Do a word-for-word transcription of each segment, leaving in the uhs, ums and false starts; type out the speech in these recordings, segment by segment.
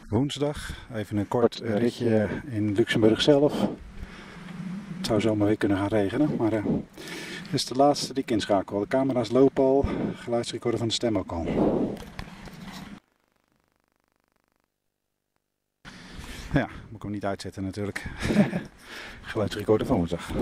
woensdag. Even een kort uh, ritje in Luxemburg zelf. Het zou zomaar weer kunnen gaan regenen, maar uh, dit is de laatste die ik inschakel. De camera's lopen al, geluidsrecorder van de stem ook al. Ja, moet ik hem niet uitzetten natuurlijk. Geluidsrecorder van woensdag.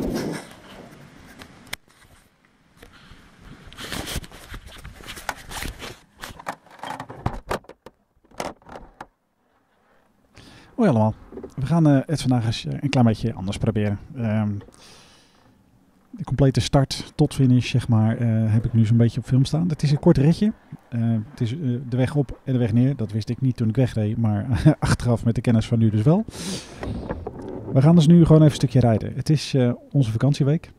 Hoi allemaal, we gaan uh, het vandaag eens een klein beetje anders proberen. Um, de complete start tot finish zeg maar, uh, heb ik nu zo'n beetje op film staan. Het is een kort ritje. Uh, het is uh, de weg op en de weg neer. Dat wist ik niet toen ik wegreed, maar achteraf met de kennis van nu dus wel. We gaan dus nu gewoon even een stukje rijden. Het is uh, onze vakantieweek.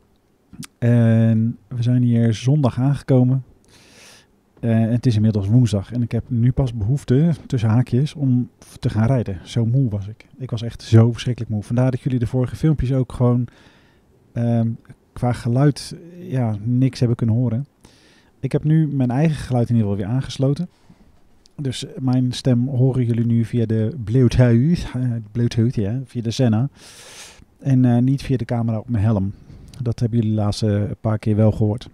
En we zijn hier zondag aangekomen. Uh, en het is inmiddels woensdag en ik heb nu pas behoefte, tussen haakjes, om te gaan rijden. Zo moe was ik. Ik was echt zo verschrikkelijk moe. Vandaar dat jullie de vorige filmpjes ook gewoon um, qua geluid ja, niks hebben kunnen horen. Ik heb nu mijn eigen geluid in ieder geval weer aangesloten. Dus mijn stem horen jullie nu via de Bluetooth, uh, Bluetooth ja, via de Senna. En uh, niet via de camera op mijn helm. Dat hebben jullie de laatste uh, paar keer wel gehoord.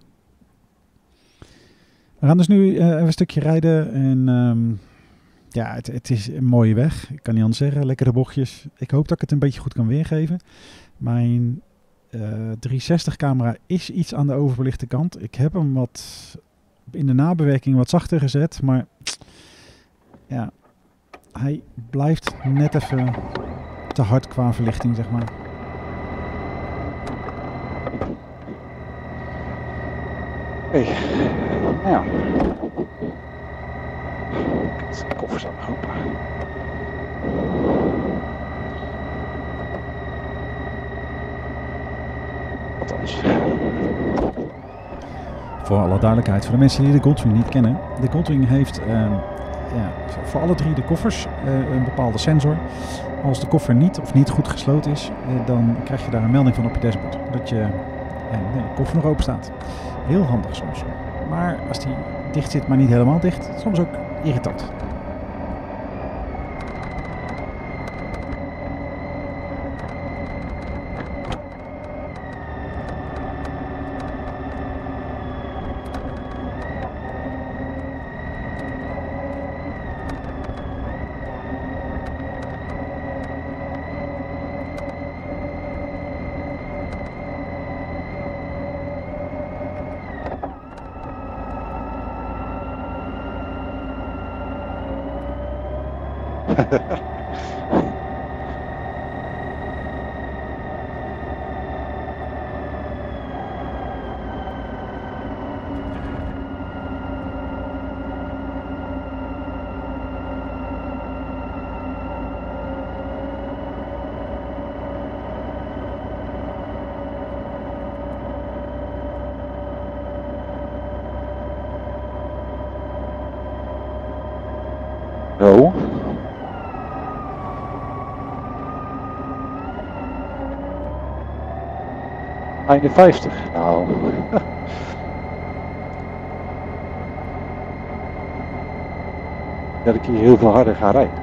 We gaan dus nu uh, even een stukje rijden en um, ja, het, het is een mooie weg. Ik kan niet anders zeggen, lekkere bochtjes. Ik hoop dat ik het een beetje goed kan weergeven. Mijn uh, driehonderdzestig camera is iets aan de overbelichte kant. Ik heb hem wat in de nabewerking wat zachter gezet, maar ja, hij blijft net even te hard qua verlichting, zeg maar. Oké, okay. Nou ja. De koffers aan open. Althans. Voor alle duidelijkheid, voor de mensen die de Goldwing niet kennen. De Goldwing heeft uh, ja, voor alle drie de koffers uh, een bepaalde sensor. Als de koffer niet of niet goed gesloten is, uh, dan krijg je daar een melding van op je dashboard. Dat je uh, de koffer nog open staat. Heel handig soms. Maar als die dicht zit, maar niet helemaal dicht, soms ook irritant. Zo. eenenvijftig, nou. Dat ik hier heel veel harder ga rijden.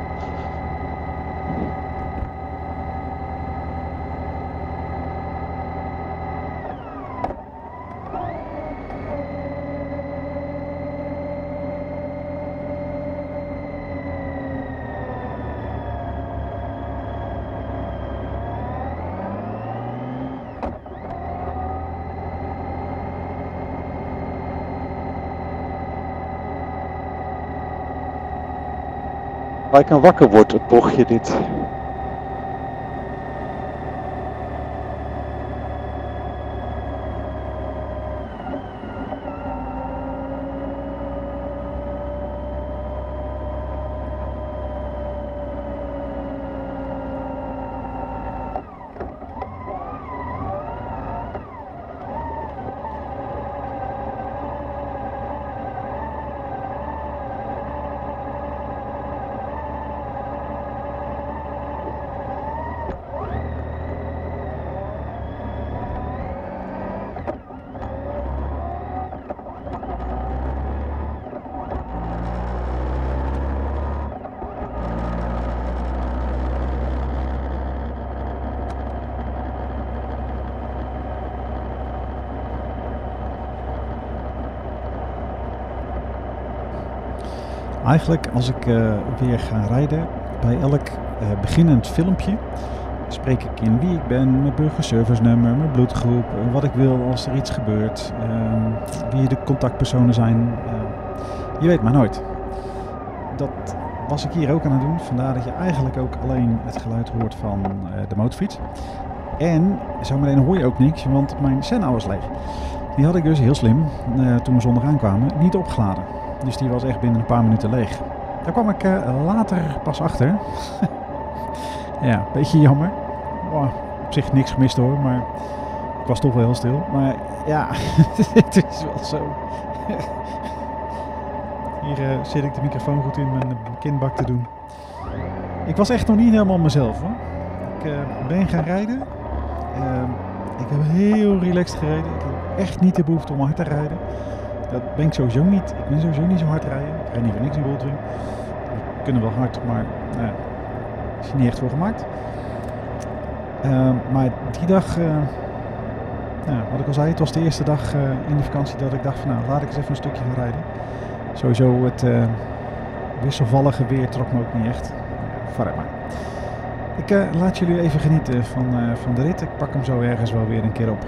Waar ik aan wakker word, het bochtje dit. Eigenlijk als ik uh, weer ga rijden, bij elk uh, beginnend filmpje spreek ik in wie ik ben, mijn burgerservice nummer, mijn bloedgroep, uh, wat ik wil als er iets gebeurt, uh, wie de contactpersonen zijn. Uh, je weet maar nooit. Dat was ik hier ook aan het doen, vandaar dat je eigenlijk ook alleen het geluid hoort van uh, de motorfiets. En zometeen hoor je ook niks, want mijn Senna was leeg. Die had ik dus heel slim, uh, toen we zondag aankwamen, niet opgeladen. Dus die was echt binnen een paar minuten leeg. Daar kwam ik uh, later pas achter. Ja, een beetje jammer. Oh, op zich niks gemist hoor, maar ik was toch wel heel stil. Maar ja, het is wel zo. Hier uh, zit ik de microfoon goed in mijn kinbak te doen. Ik was echt nog niet helemaal mezelf hoor. Ik uh, ben gaan rijden. Uh, ik heb heel relaxed gereden. Ik heb echt niet de behoefte om hard te rijden. Dat ben ik sowieso niet. Ik ben sowieso niet zo hard rijden. Ik rijd niet voor niks in Goldwing. We kunnen wel hard, maar nou, is er niet echt voor gemaakt. Uh, maar die dag, uh, nou, wat ik al zei, het was de eerste dag uh, in de vakantie dat ik dacht van nou, laat ik eens even een stukje gaan rijden. Sowieso het uh, wisselvallige weer trok me ook niet echt. Vooruit maar. Ik uh, laat jullie even genieten van, uh, van de rit. Ik pak hem zo ergens wel weer een keer op.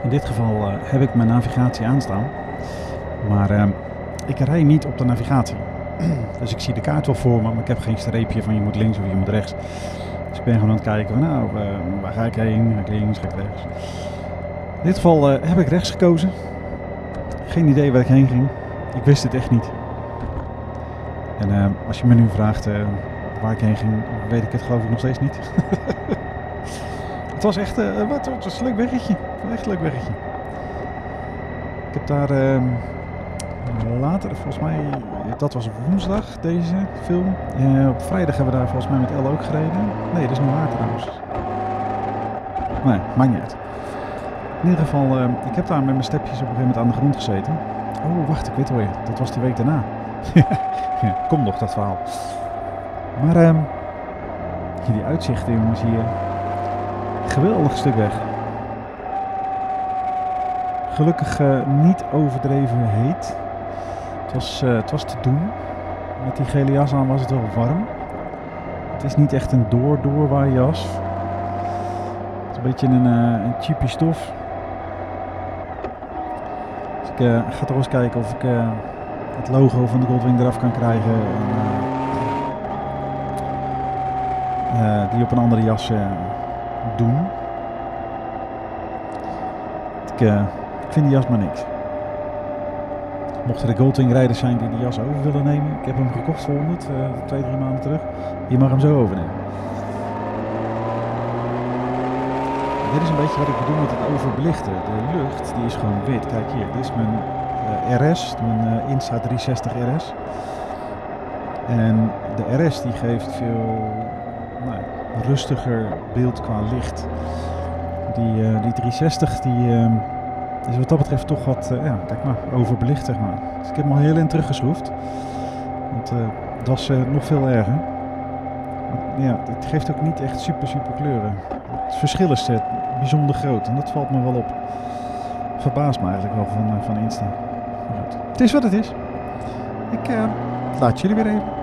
In dit geval uh, heb ik mijn navigatie aanstaan. Maar uh, ik rij niet op de navigatie. Dus ik zie de kaart wel voor me, maar ik heb geen streepje van je moet links of je moet rechts. Dus ik ben gewoon aan het kijken van nou, uh, waar ga ik heen? Ga ik links, ga ik rechts? In dit geval uh, heb ik rechts gekozen. Geen idee waar ik heen ging. Ik wist het echt niet. En uh, als je me nu vraagt uh, waar ik heen ging, weet ik het geloof ik nog steeds niet. Het was echt uh, wat, het was een leuk weggetje. Echt een leuk weggetje. Ik heb daar uh, later, volgens mij, dat was op woensdag deze film. Uh, op vrijdag hebben we daar volgens mij met Elle ook gereden. Nee, dat is nog waar trouwens. Nee, maakt niet uit. In ieder geval, uh, ik heb daar met mijn stepjes op een gegeven moment aan de grond gezeten. Oh, wacht, ik weet wel weer. Dat was die week daarna. Ja, kom nog, dat verhaal. Maar uh, die uitzichten, jongens, hier. Geweldig stuk weg. Gelukkig uh, niet overdreven heet. Het was, uh, het was te doen. Met die gele jas aan was het wel warm. Het is niet echt een door-doorwaaijas. Het is een beetje een, uh, een cheapie stof. Dus ik uh, ga toch eens kijken of ik uh, het logo van de Goldwing eraf kan krijgen. En, uh, uh, die op een andere jas uh, doen. Ik, uh, ik vind die jas maar niks. Mochten er Goldwing rijders zijn die die jas over willen nemen. Ik heb hem gekocht voor honderd, uh, twee, drie maanden terug. Je mag hem zo overnemen. Dit is een beetje wat ik bedoel met het overbelichten. De lucht die is gewoon wit. Kijk hier, dit is mijn uh, R S, mijn uh, Insta driehonderdzestig R S. En de R S die geeft veel nou, rustiger beeld qua licht. Die, uh, die driehonderdzestig die, uh, is wat dat betreft toch wat, uh, ja, kijk maar, overbelicht zeg maar. Dus ik heb hem al heel in teruggeschroefd. Want uh, dat was uh, nog veel erger. Ja, het geeft ook niet echt super super kleuren. Het verschil is uh, bijzonder groot en dat valt me wel op. Verbaast me eigenlijk wel van, uh, van Insta. Maar goed, het is wat het is. Ik uh, laat jullie weer even.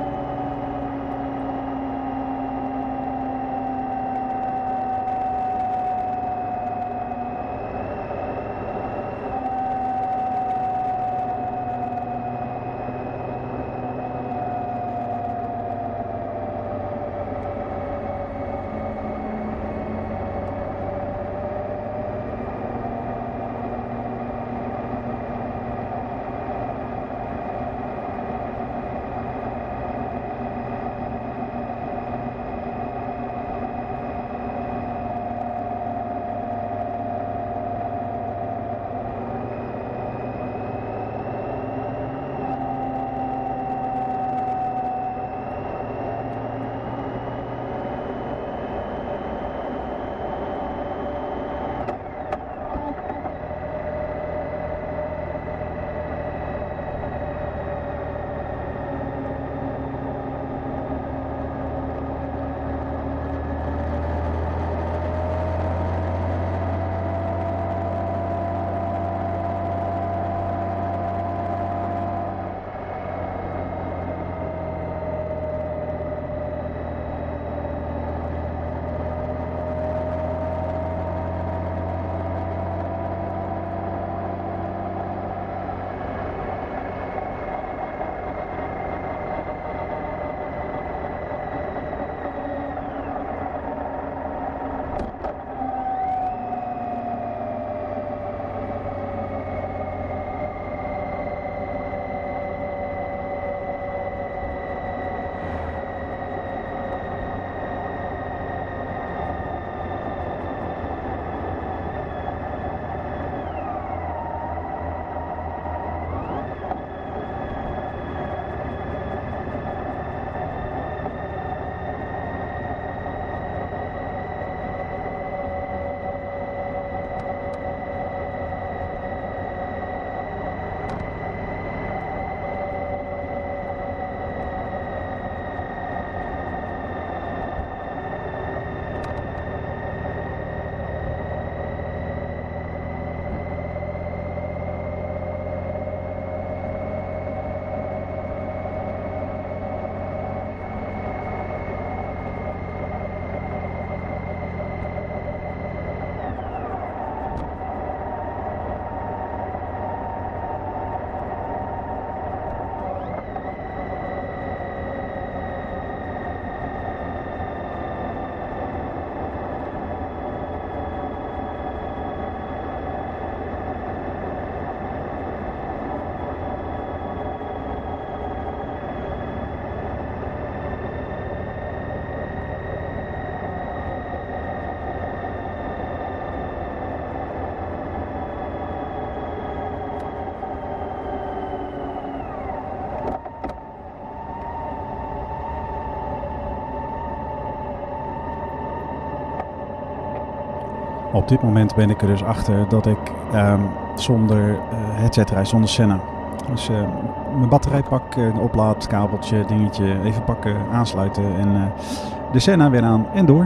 Op dit moment ben ik er dus achter dat ik um, zonder uh, headset rijd, zonder Sena. Dus uh, mijn batterij pak, uh, oplaadkabeltje, dingetje, even pakken, aansluiten en uh, de Sena weer aan en door.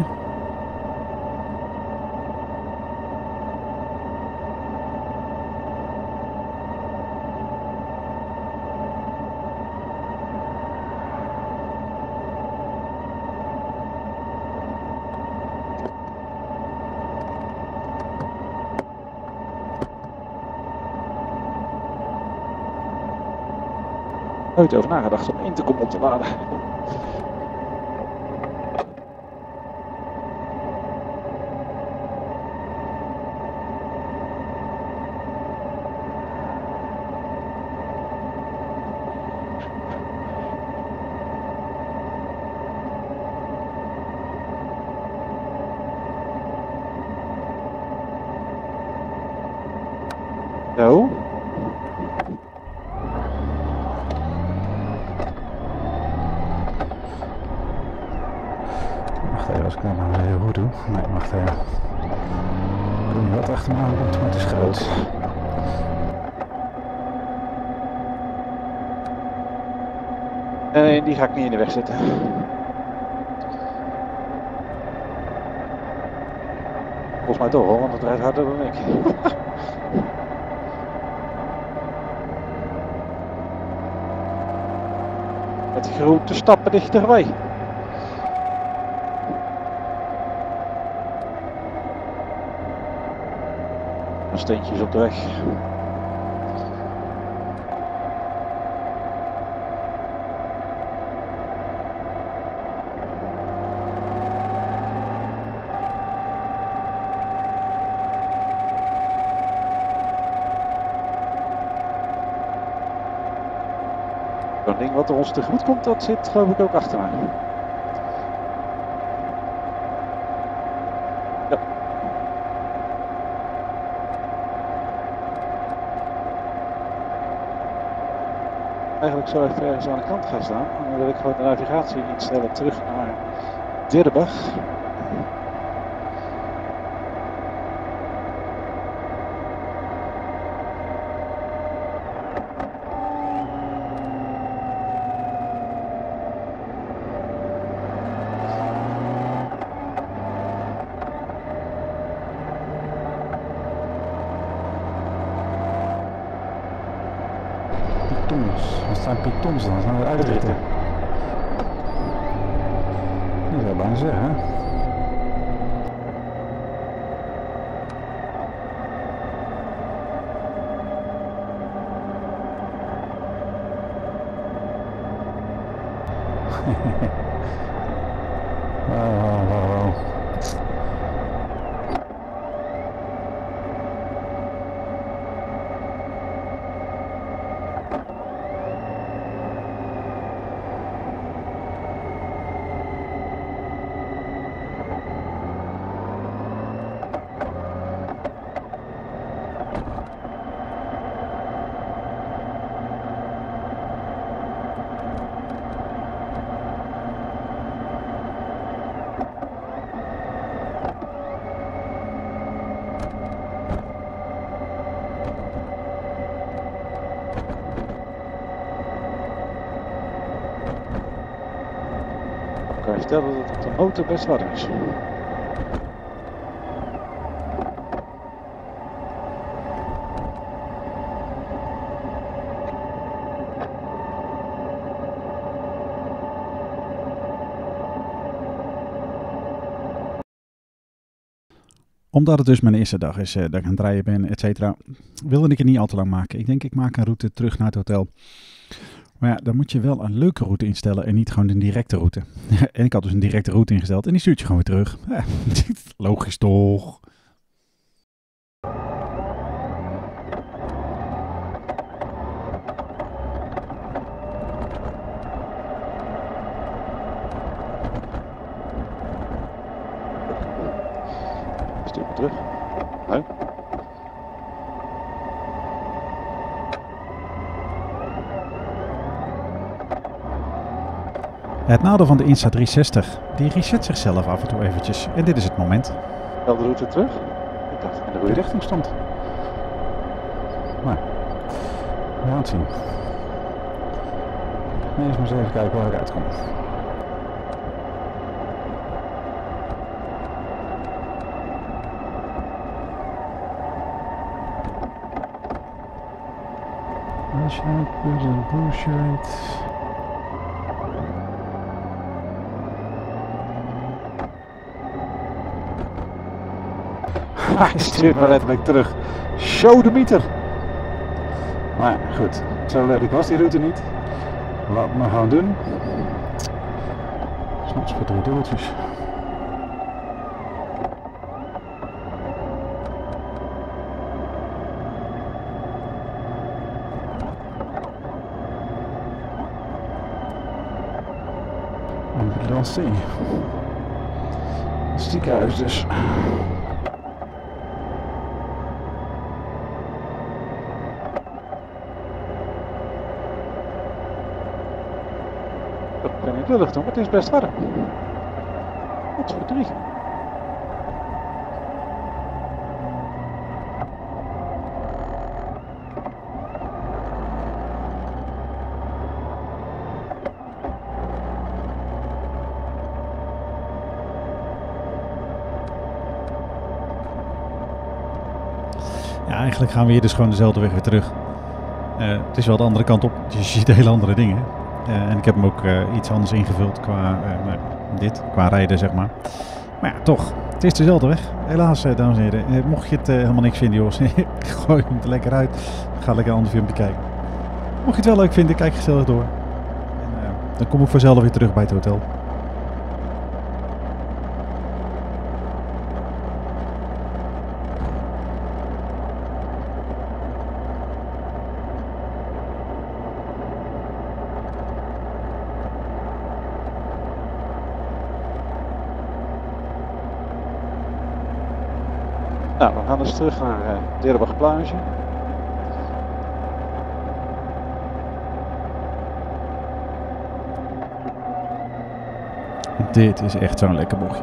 Nooit over nagedacht om intercom op te laden. Zo. Als ik dat nou heel goed doe. Nee, wacht even. Ik weet niet wat achter me aankomt, maar het is groot. Nee, die ga ik niet in de weg zetten. Volgens mij toch wel, want het rijdt harder dan ik. Met grote stappen dichterbij. Steentjes op de weg. Zo'n ding wat er ons tegemoet komt, dat zit geloof ik ook achter mij. Ja. Eigenlijk zou ik ergens aan de kant gaan staan. En dan wil ik gewoon de navigatie instellen terug naar Dirbach. Wat zijn pitons dan? Zijn we uitritten? Dat zou ik bijna zeggen. Wow, wow, wow, wow. Ik kan je vertellen dat het op de motor best warm is. Omdat het dus mijn eerste dag is uh, dat ik aan het rijden ben, et cetera, wilde ik het niet al te lang maken. Ik denk, ik maak een route terug naar het hotel. Maar ja, dan moet je wel een leuke route instellen en niet gewoon een directe route. En ik had dus een directe route ingesteld en die stuurt je gewoon weer terug. Ja, logisch toch? Stuur me terug. Nee. Het nadeel van de Insta driehonderdzestig, die reset zichzelf af en toe eventjes. En dit is het moment. Wel de route terug? Ik dacht dat het in de goede richting stond. Maar, we gaan het zien. Eerst maar eens even kijken waar ik uitkom. Bullshit, bullshit, bullshit. Hij stuurt me letterlijk terug. Show de meter. Maar goed, zo letterlijk was die route niet. Wat we gaan doen. Soms voor drie dubbeltjes. Ambulance. Ziekenhuis dus. Ik ben niet lullig doen, maar het is best warm. Wat voor drie. Ja, eigenlijk gaan we hier dus gewoon dezelfde weg weer terug. Uh, het is wel de andere kant op, dus je ziet hele andere dingen. Uh, en ik heb hem ook uh, iets anders ingevuld qua uh, nou, dit, qua rijden zeg maar. Maar ja, toch, het is dezelfde weg. Helaas, uh, dames en heren. Uh, mocht je het uh, helemaal niks vinden, jongens, gooi hem er lekker uit. Ga lekker een ander filmpje kijken. Mocht je het wel leuk vinden, kijk gezellig door. En, uh, dan kom ik vanzelf weer terug bij het hotel. Nou, we gaan dus terug naar uh, Derenbach Plage. Dit is echt zo'n lekker bochtje.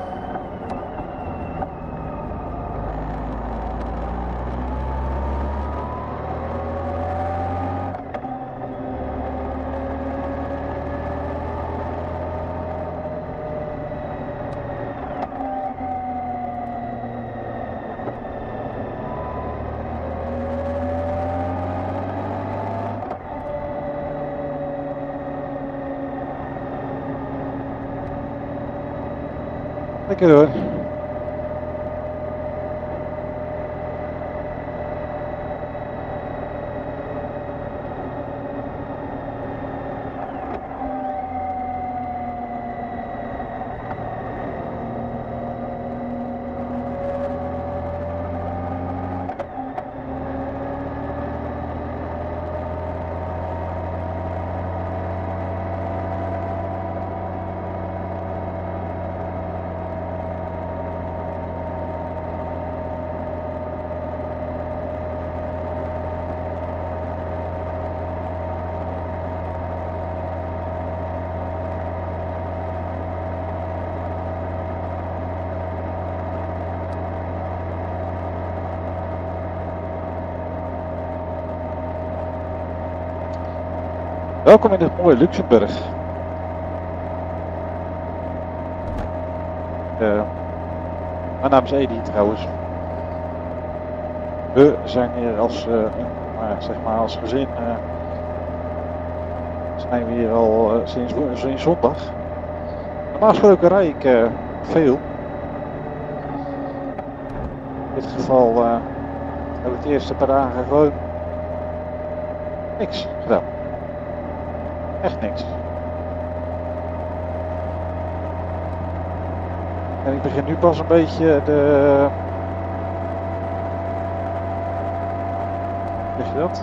Lekker hoor. Welkom in het mooie Luxemburg. Uh, mijn naam is Edi trouwens. We zijn hier als, uh, uh, zeg maar als gezin. Uh, zijn we hier al uh, sinds, sinds zondag. Normaal gesproken rijd ik uh, veel. In dit geval uh, heb ik de eerste paar dagen gewoon niks gedaan. Echt niks. En ik begin nu pas een beetje de... Weet je dat?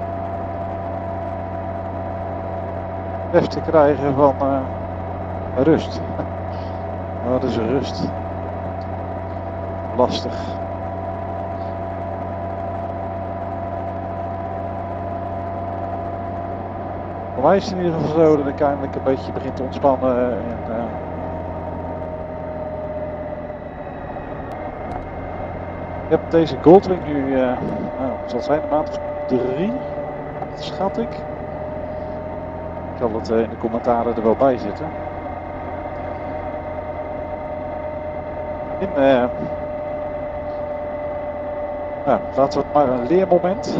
Rest te krijgen van uh, rust. Wat is er rust? Lastig. Voor mij is het in ieder geval zo dat ik eindelijk een beetje begin te ontspannen en uh, Ik heb deze Goldwing nu, uh, nou, het zal zijn een maand of drie, schat ik. Ik zal het uh, in de commentaren er wel bij zitten. In, uh, nou, laten we het maar een leermoment.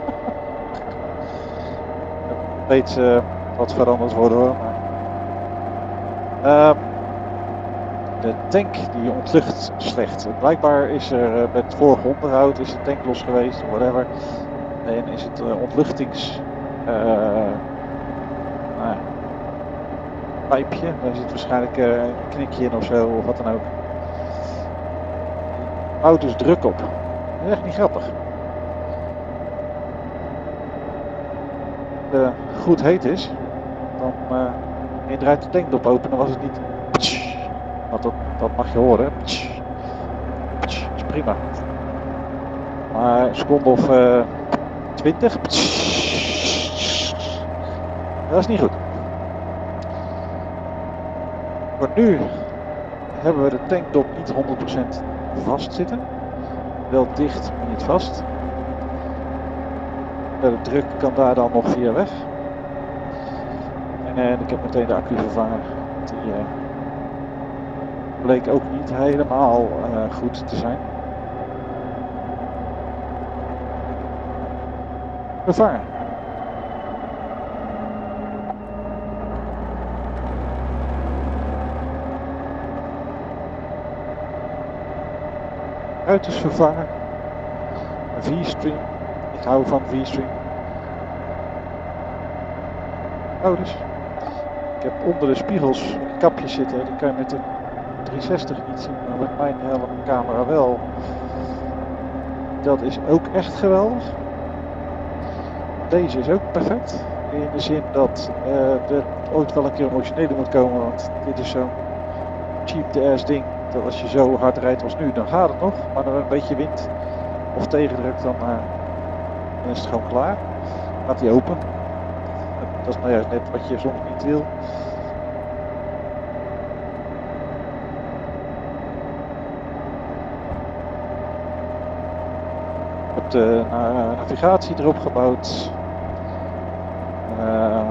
Steeds uh, wat veranderd worden hoor. Maar, uh, de tank die ontlucht slecht. Blijkbaar is er uh, met het vorige onderhoud is de tank los geweest, whatever. En is het uh, ontluchtings uh, nou, pijpje. Daar zit waarschijnlijk uh, een knikje in of zo of wat dan ook. Houdt dus druk op. Dat is echt niet grappig. Uh, goed heet is, dan uh, je draait de tankdop open, dan was het niet. Want dat, dat mag je horen. Dat is prima. Maar een seconde of uh, twintig. Dat is niet goed. Maar nu hebben we de tankdop niet honderd procent vast zitten. Wel dicht, maar niet vast. De druk kan daar dan nog via weg. En, en ik heb meteen de accu vervangen. Die uh, bleek ook niet helemaal uh, goed te zijn. Vervangen. Ruiters vervangen. Een V-string. Ik hou van V-string. Oh, dus. Ik heb onder de spiegels kapjes zitten. Die kan je met de driehonderdzestig niet zien, maar met mijn helmcamera wel. Dat is ook echt geweldig. Deze is ook perfect. In de zin dat uh, er ooit wel een keer een originele moet komen. Want dit is zo'n cheap the ass ding. Dat als je zo hard rijdt als nu, dan gaat het nog. Maar dan een beetje wind of tegendruk, dan, uh, dan is het gewoon klaar. Gaat hij open. Dat is nou ja, net wat je soms niet wil. Ik heb de uh, navigatie erop gebouwd. Uh,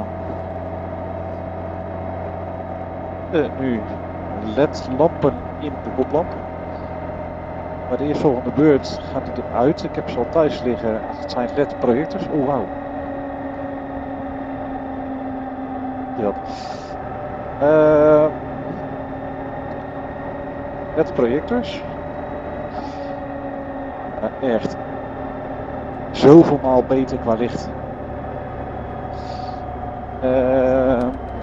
uh, nu L E D-lampen in de koplamp. Bij de eerstvolgende beurt gaat hij eruit. Ik heb ze al thuis liggen. Het zijn L E D-projectors. Oh wauw. Ja. Uh, L E D-projectors. Uh, echt. Zoveel maal beter qua licht. Uh,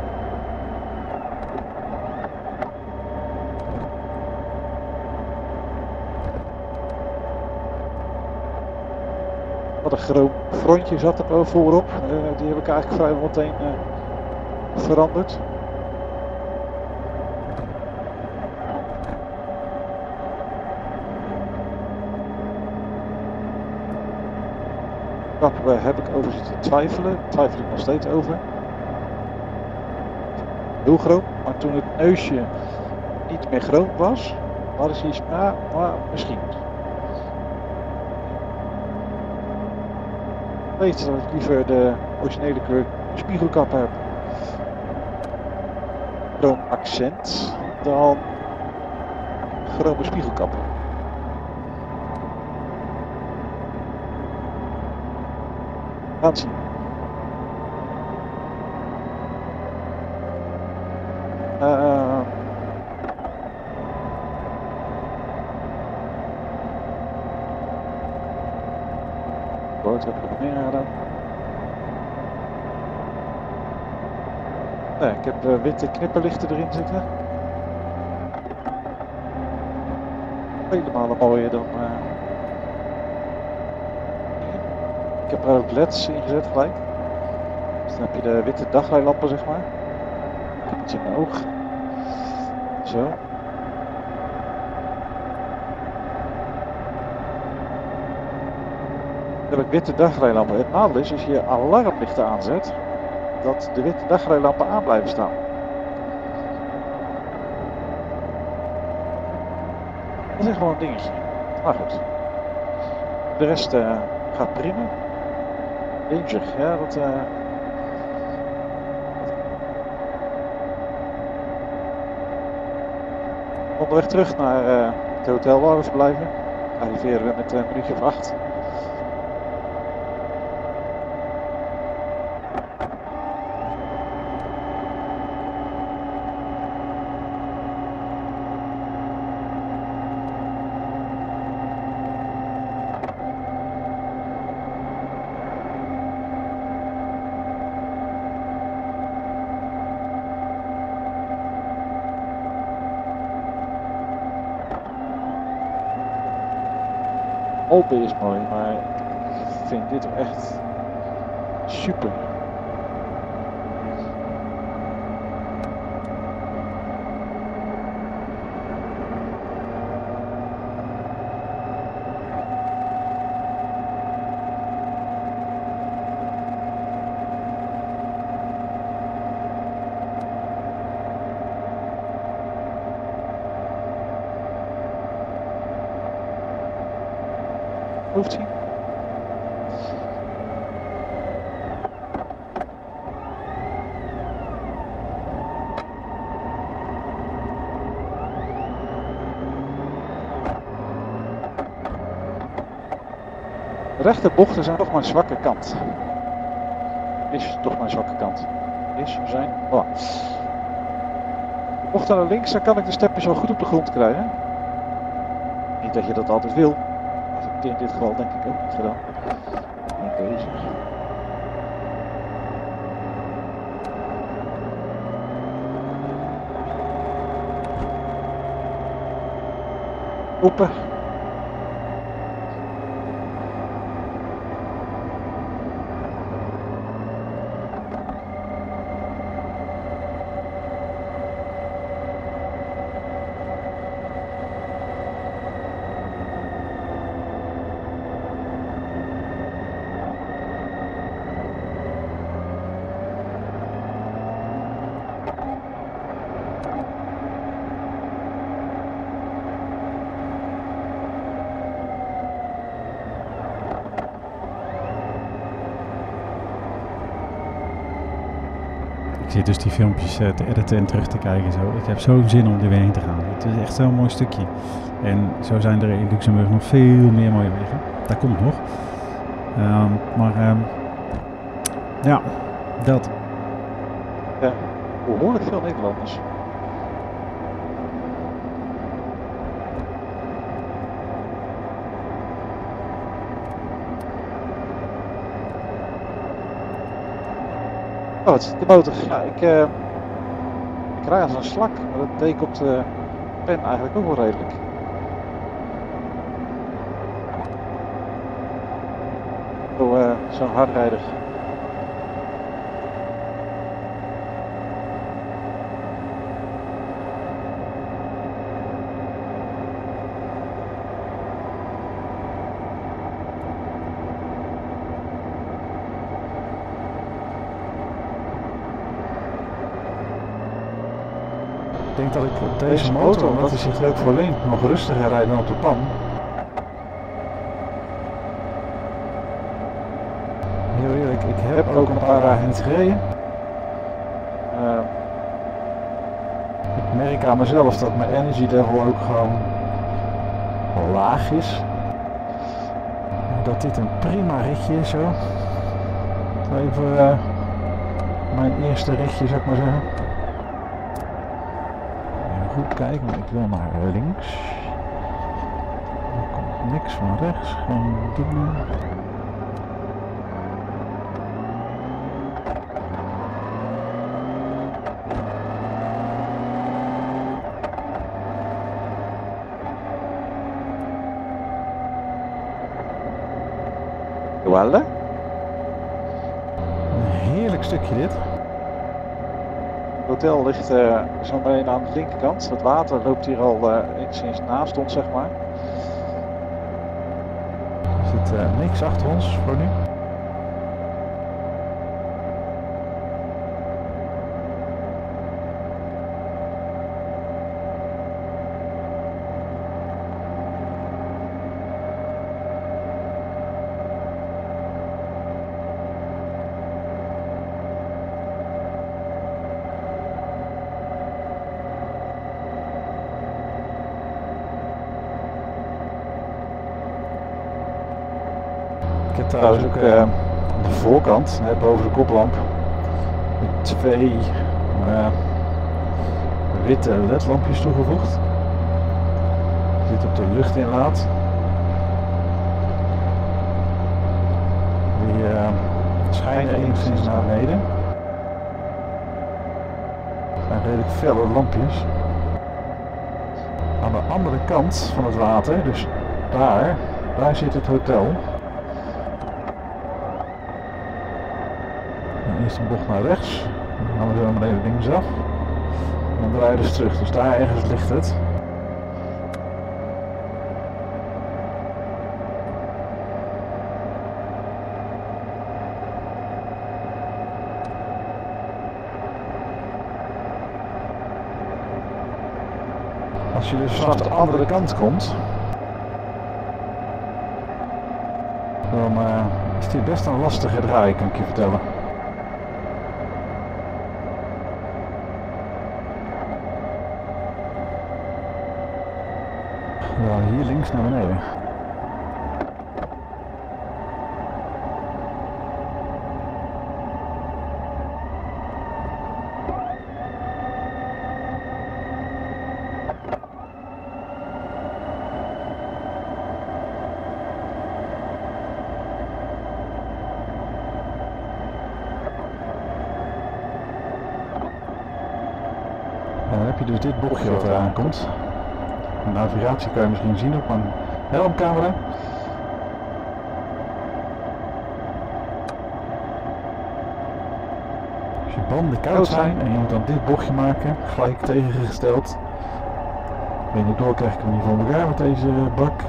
Wat een chroom frontje zat er wel voorop. Uh, die heb ik eigenlijk vrijwel meteen uh, veranderd. Daar heb ik over zitten twijfelen. Daar twijfel ik nog steeds over. Heel chroom. Maar toen het neusje niet meer chroom was, hadden ze iets, nou, maar misschien. Weet dat ik liever de originele kleur spiegelkap heb. Chroom accent dan chrome spiegelkap. Gaan zien. Uh, Wat heb ik nog meer gedaan? Nee, ik heb uh, witte knipperlichten erin zitten. Vele malen mooier dan. Uh... Ik heb er ook L E D's ingezet gelijk. Dus dan heb je de witte dagrijlampen, zeg maar. Ik heb iets in mijn oog. Zo. Dan heb ik witte dagrijlampen. Het nadeel is, als je alarmlichten aanzet, dat de witte dagrijlampen aan blijven staan. Dat is echt wel een dingetje. Maar goed. de rest uh, gaat prima. Danger, ja, dat... Uh... Onderweg terug naar uh, het hotel waar we verblijven. Arriveren we met een minuutje of acht. Alpen is mooi, maar ik vind dit echt super. Hoeft hij? De rechterbochten zijn toch mijn zwakke kant. Is toch mijn zwakke kant. Is, zijn. Voilà. De bocht naar links, dan kan ik de stepjes wel goed op de grond krijgen. Niet dat je dat altijd wil. In dit geval denk ik ook niet gedaan. En deze. Open. Ik zit dus die filmpjes uh, te editen en terug te kijken. Zo. Ik heb zo'n zin om er weer heen te gaan. Het is echt zo'n mooi stukje. En zo zijn er in Luxemburg nog veel meer mooie wegen. Dat komt nog. Um, maar um, ja, dat. Ja, behoorlijk veel Nederlanders. Oh, het is de motor. Ja, ik, uh, ik rij als een slak, maar dat deed ik op de pen eigenlijk ook wel redelijk. Zo, uh, zo'n hardrijder. Ik denk dat ik op deze, deze motor, omdat hij zich leuk verleent, nog rustiger rijden dan op de pan. Heel eerlijk, ik heb, heb ook een paar dagen niet gereden. Uh, ik merk aan mezelf dat mijn energy level ook gewoon laag is. Dat dit een prima ritje is zo. Even uh, mijn eerste ritje, zou ik maar zeggen. Goed kijken, want ik wil naar links. Er komt niks van rechts, geen dingen. Voilà. Een heerlijk stukje dit. Het hotel ligt uh, zo meteen aan de linkerkant. Het water loopt hier al uh, enigszins naast ons, zeg maar. Er zit uh, niks achter ons voor nu. Ik heb trouwens ook uh, aan de voorkant, net boven de koplamp, twee uh, witte ledlampjes toegevoegd. Dit op de luchtinlaat. Die uh, schijnen enigszins naar beneden. Het zijn redelijk felle lampjes. Aan de andere kant van het water, dus daar, daar zit het hotel. En eerst een bocht naar rechts, dan gaan we zo maar even linksaf. En dan draaien we dus terug, dus daar ergens ligt het. Als je dus vanaf de andere kant komt, dan uh, is dit best een lastige draai, kan ik je vertellen. Ja, hier links naar beneden. En dan heb je dus dit bochtje wat eraan komt. De navigatie kan je misschien zien op een helmcamera. Als je banden koud zijn en je moet dan dit bochtje maken, gelijk tegengesteld. Ik weet niet door, krijg ik hem niet voor elkaar met deze bak.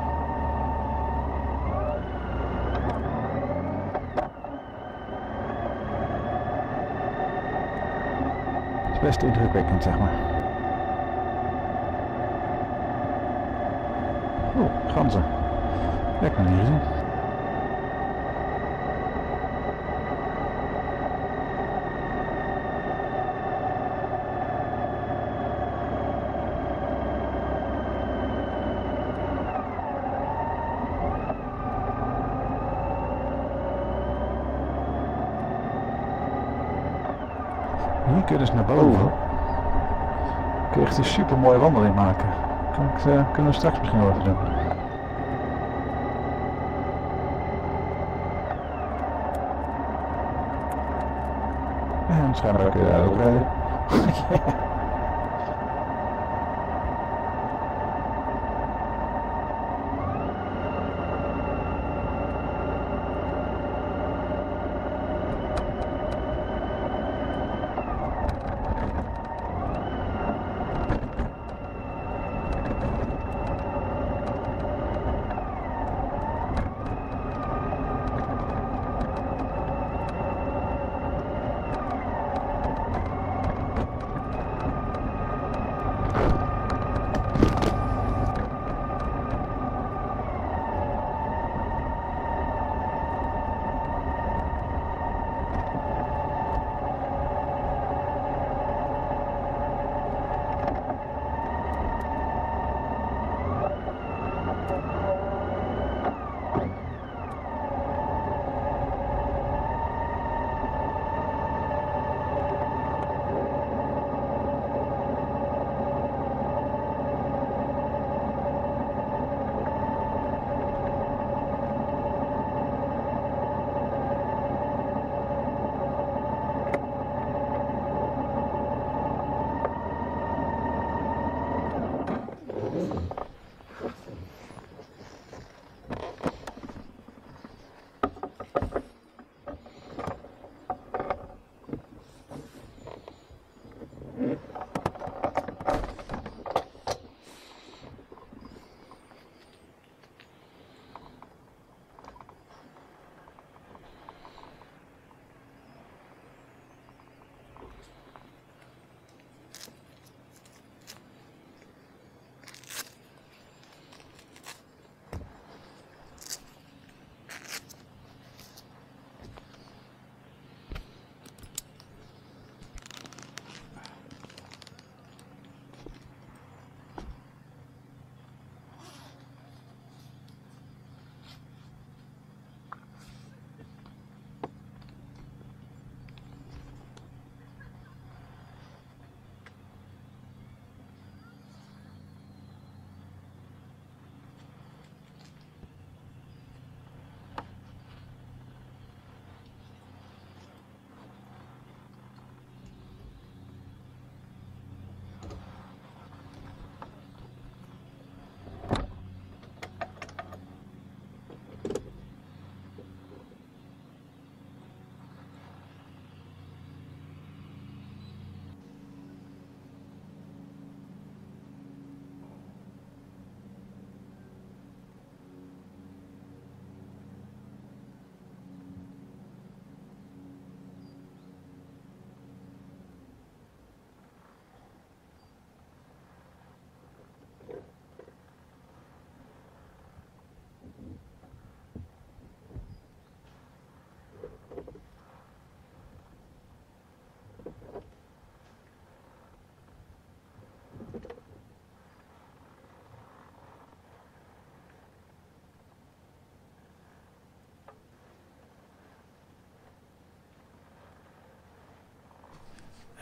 Het is best indrukwekkend, zeg maar. Oh, ganzen. Ja, ik kan niet zien. Hier kun je dus naar boven. Kun je echt een super mooie wandeling maken. Kan ik, uh, kunnen we straks misschien wel even doen. En waarschijnlijk kun je daar ook rijden.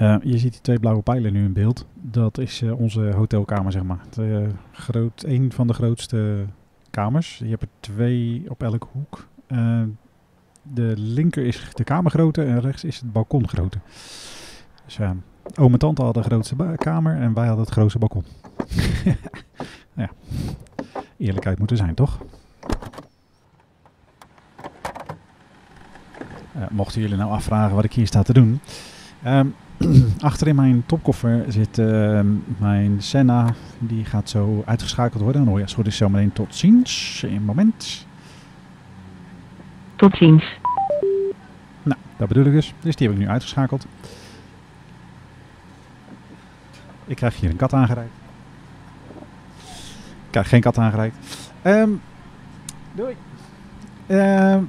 Uh, je ziet die twee blauwe pijlen nu in beeld. Dat is uh, onze hotelkamer, zeg maar. De, uh, groot, een van de grootste kamers. Je hebt er twee op elke hoek. Uh, de linker is de kamergrootte en rechts is het balkongrootte. Dus uh, oom en tante hadden de grootste ba- kamer en wij hadden het grootste balkon. Ja, eerlijkheid moet er zijn, toch? Uh, mochten jullie nou afvragen wat ik hier sta te doen. Um, achter in mijn topkoffer zit uh, mijn Senna. Die gaat zo uitgeschakeld worden. Oh ja, is goed, is zometeen tot ziens. In een moment. Tot ziens. Nou, dat bedoel ik dus. Dus die heb ik nu uitgeschakeld. Ik krijg hier een kat aangereikt. Ik krijg geen kat aangereikt. Um, doei. Um,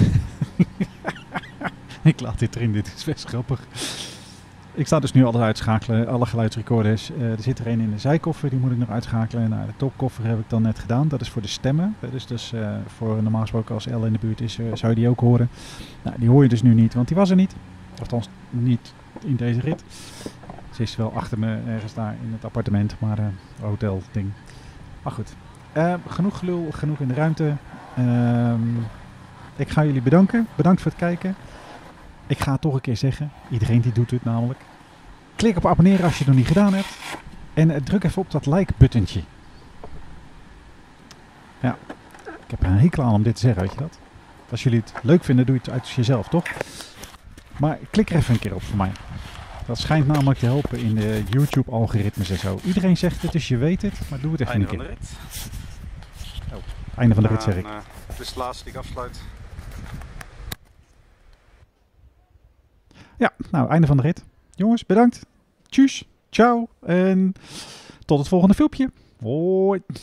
ik laat dit erin, dit is best grappig. Ik sta dus nu alles uitschakelen, alle geluidsrecorders. Uh, er zit er een in de zijkoffer, die moet ik nog uitschakelen. Nou, de topkoffer heb ik dan net gedaan, dat is voor de stemmen. Dat is dus uh, voor normaal gesproken als Elle in de buurt is, uh, zou je die ook horen. Nou, die hoor je dus nu niet, want die was er niet. Althans, niet in deze rit. Ze is wel achter me ergens daar in het appartement, maar uh, hotel ding. Maar goed, uh, genoeg gelul, genoeg in de ruimte. Uh, ik ga jullie bedanken. Bedankt voor het kijken. Ik ga het toch een keer zeggen. Iedereen die doet het namelijk. Klik op abonneren als je het nog niet gedaan hebt. En uh, druk even op dat like-buttentje. Ja, ik heb er een hekel aan om dit te zeggen, weet je dat? Als jullie het leuk vinden, doe je het uit jezelf, toch? Maar klik er even een keer op voor mij. Dat schijnt namelijk te helpen in de YouTube-algoritmes en zo. Iedereen zegt het, dus je weet het, maar doe het even Einde een keer. Einde van de rit. Oh, einde van de rit, zeg ik. Uh, dit is de laatste die ik afsluit. Ja, nou, einde van de rit. Jongens, bedankt. Tjus, ciao en tot het volgende filmpje. Hoi. Dat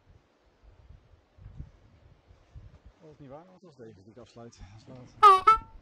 is niet waar, want dat is deze die ik afsluit.